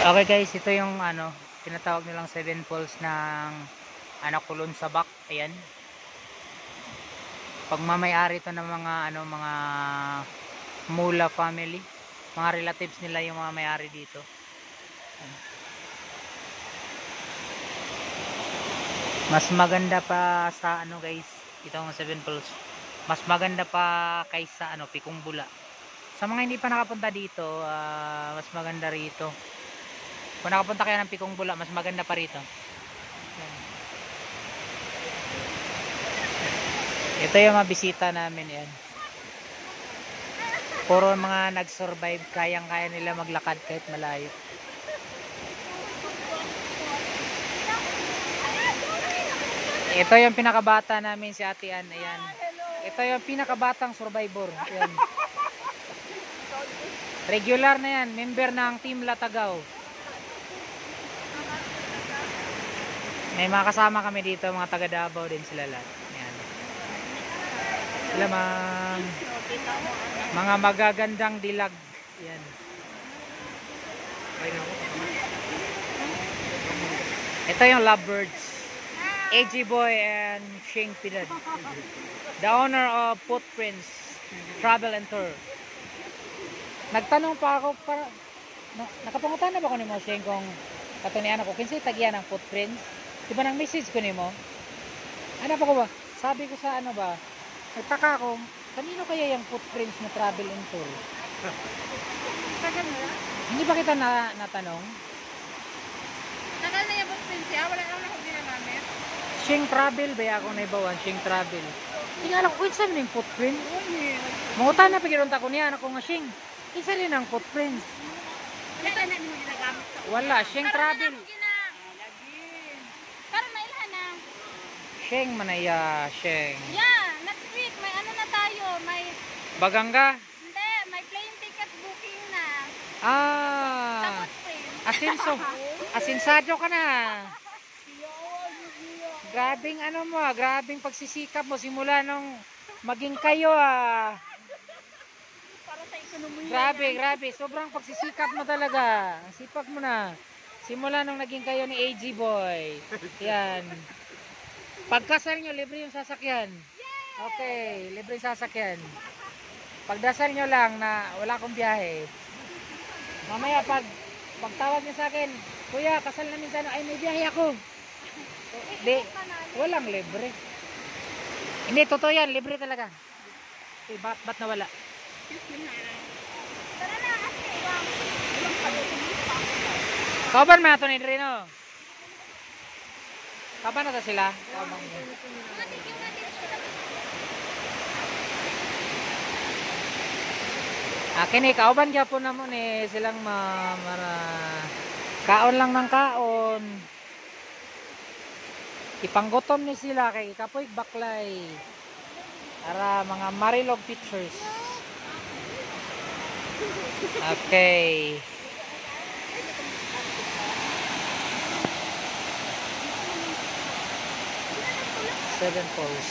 Okay guys, ito yung tinatawag nilang 7 falls ng Kulon Sabak. Ayan. Pagmamay-ari ito ng mga Mula family. Mga relatives nila yung mga may-ari dito. Ayan. Mas maganda pa sa guys, itong 7 falls. Mas maganda pa kaysa Pikong Bula. Sa mga hindi pa nakapunta dito, mas maganda rito. Kung nakapunta kayo ng Pikong Bula, mas maganda pa rito. Ito yung mga bisita namin yan. Puro mga nag-survive, kayang-kaya nila maglakad kahit malayo. Ito yung pinakabata namin, si Ate Ann. Ayan. Ito yung pinakabatang survivor. Ayan. Regular na yan, member ng Team Latagaw. May mga kasama kami dito, mga taga Davao din sila lahat. Ayan. Sila mga magagandang dilag. Ayan. Ito yung lovebirds. AG Boy and Shing Pinad. The owner of Footprints Travel and Tour. Nagtanong pa ako para nakapangutan na ba ko ni mo Shing kung katunian ako kinsa tagyan ng Footprints? Diba nang message ko nimo? Ano pa ko ba? Sabi ko sa nagtaka ako, kanino kaya yung Footprints na Travel and Tour? Hindi ba kita natanong? Tagal na yung Footprints siya, wala lang ako ginagamit. Shing Travel ba ako na ibawan? Shing Travel. Tingala ko kinsa man yung Footprints? Mangutan na pagirunta ko niya ako nga Shing. Kinsa rin ang Footprints? Wala na mo ginagamit sa Wala, Shing Travel. Pero nailhan na. Shing manaya, Shing. Yeah, next week may na tayo, may Baganga? hindi, may plane ticket booking na. Sa Ah. Footprints. Asinsado ka na. Grabing grabing pagsisikap mo simula nung maging kayo Para sa ekonomiya. Grabe, sobrang pagsisikap mo talaga. Ang sipag mo na. Simula nung naging kayo ni AG Boy. Yan. Pagkasal nyo, libre yung sasakyan. Okay, libre yung sasakyan. Pagdasal nyo lang na wala akong biyahe. Mamaya pagtawag nyo sa akin, Kuya, kasal namin sana, ay may biyahe ako. Di, walang libre. Hindi, totoo yan, libre talaga. Eh, ba't nawala? Tara na, ate. Ilang Kaban may ato ni Drino. Kaban na ta sila? Kaban. Kini kauban gyapon na mo ni silang kaon lang ng kaon. Ipanggutom ni sila kay kapoy baklay. Para mga marilog pictures. Okay. Seven falls.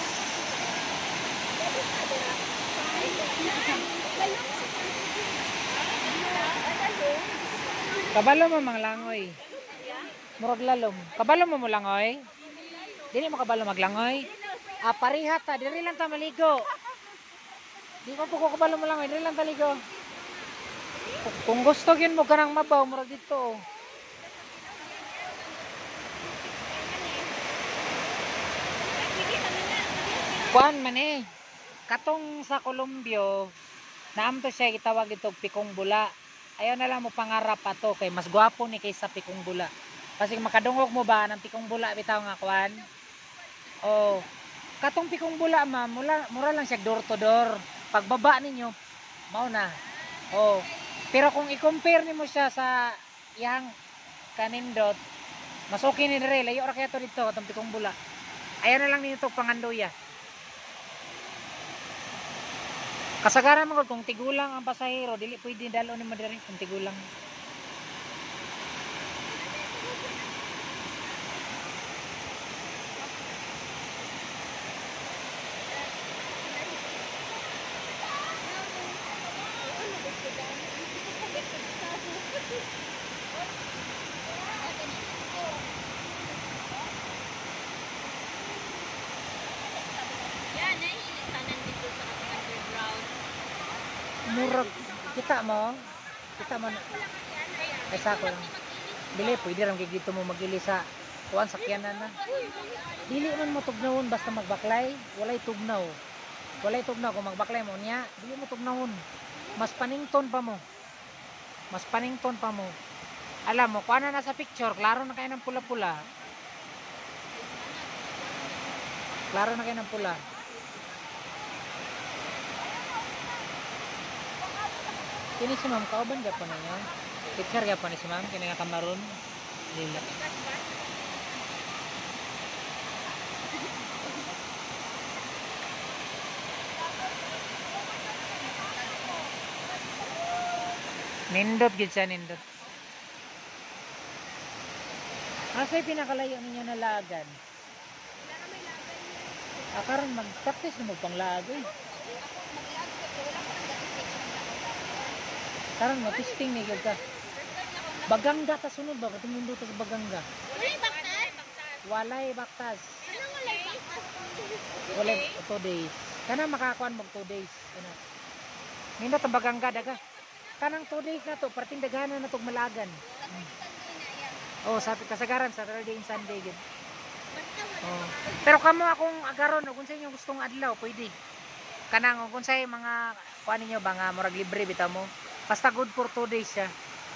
Kabalo mo mang langoy. Murag lalom. Kabalo mo mo langoy? Dili mo kabalo maglangoy? Parihat ta, diri lang ta maligo. Di ko po kabalo mo langoy, diri lang ta ligo. Kung gusto gyud mo kanang mabaw murag dito. Kuan man katong sa Colombio, naamto siya gitawag itong Pikong Bula. Ayaw na lang mo pangarap ato kay mas gwapo ni kaysa Pikong Bula. Kasi makadungog mo ba ng Pikong Bula bitaw nga kuan? Oh, katong Pikong Bula mura lang siya door to door. Pagbaba ninyo, mao na. Oh, pero kung i-compare nimo siya sa yang kanindot, mas okay ni dire, layo ra kaya to dito katong Pikong Bula. Ayaw na lang ninyo to pangandoya. Kasagaran mo kung tigulang ang pasahero, dili pwede dalo ni madiri kung tigulang. Murag, kita mo? Kita mo na. Ay, sako lang. Dili, pwede rin kay dito mo magili sa kuwan, sakyanan na. Dili man mo tugnawon basta magbaklay. Walay tugnaw. Walay tugnaw. Kung magbaklay mo niya, dili mo tugnawon. Mas panington pa mo. Mas panington pa mo. Alam mo, kuha na sa picture, klaro na kayo ng pula-pula. Klaro na kayo ng pula. Kini si ma'am, kauban ka pa na niya. Picture ka pa ni si ma'am, kini nga kamaron. Lila. Nindot gid siya, nindot. Asa'y pinakalayo ninyo na lagan? Karon mag-practice na magpanglagoy. Karon mag-testing ni gid ka. Bagangga ta sunod ba? Katong mundo ta sa bagangga. Walay baktas. Anong walay baktas? Walay 2 days. Kana makakuan mo 2 days. Kana. Nindot ang bagangga daga. Kanang 2 days na to, parting daghanan na tog malagan. Oh, sabi kasagaran Saturday and Sunday gid. Oh. Pero kamo akong agaron kung sa inyo gustong adlaw, pwede. Kanang kung sa mga kuan ninyo ba nga murag libre bitaw mo. Basta good for 2 days siya.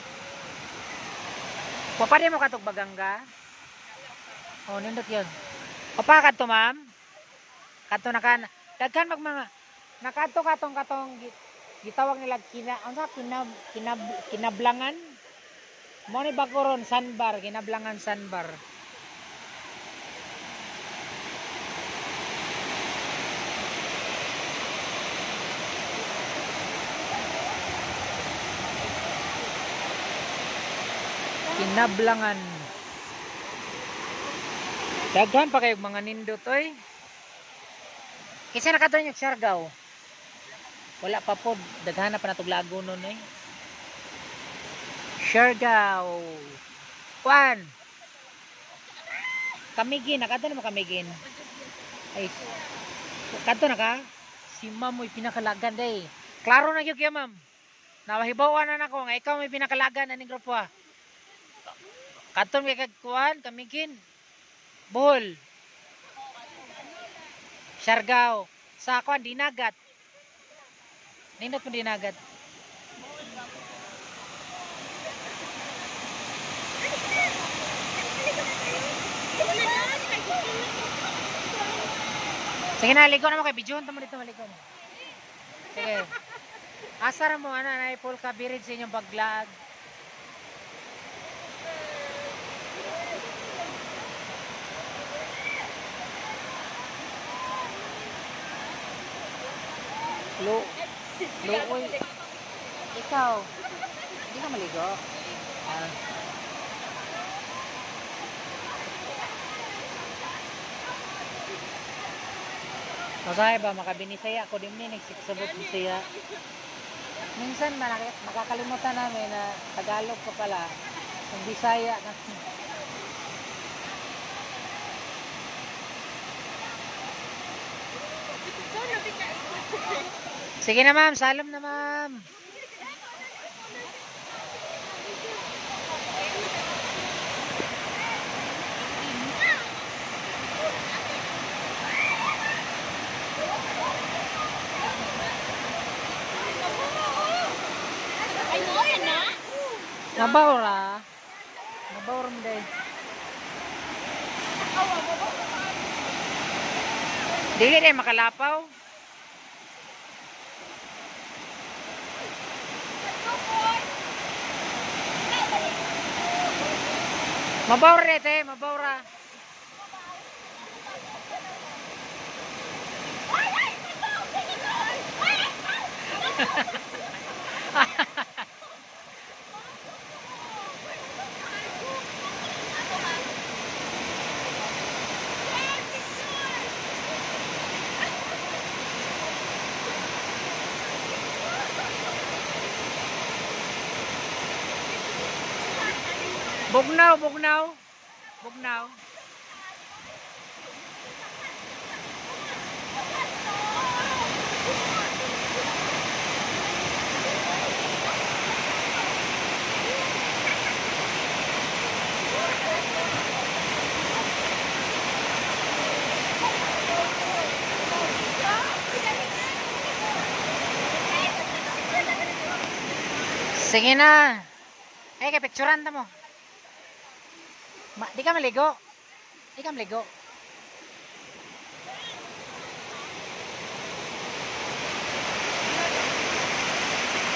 Pwede mo katog bagangga? Oh, nindot 'yon. Papa kadto ma'am. Kadto na kan. Daghan mag mga nakadto katong gitawag nila kinablangan. Mo ni bagoron sandbar, kinablangan sandbar. Kinablangan. Daghan pa kayong mga nindot oy. Kinsa nakadto niyo Siargao? Wala pa po, daghan na pa natog lago nun eh. Siargao. Kuan. Kamigin, nakadto na mo Kamigin. Ay. Kadto na ka? Si ma'am mo'y pinakalagan day. Klaro na gyud kay ma'am. Nawahibawan na nako nga ikaw may pinakalagan aning grupo ha. Kadto kay kuan, Kamigin. Bohol. Siargao. Sa kuan Dinagat. Nindot mo Dinagat. Sige na, ligo na mo kay Bijon. Tamo dito, maligo mo. Sige. Asara mo, naipol ka birid sa inyong baglag. Luoy. Ikaw, hindi ka maligo? Masaya ba, makabinisaya ako din nagsiksabot ko siya. Minsan makakalimutan namin na Tagalog ka pala, ang Bisaya na. Sige na ma'am, salam na ma'am. Nabawra. Nabawra mo day. Dili na makalapaw. Mabawra rete, mabawra. Bugnaw, bugnaw. Bugnaw. Sige na. Ay, kay picturean ta mo. Di ka maligo. Di ka maligo.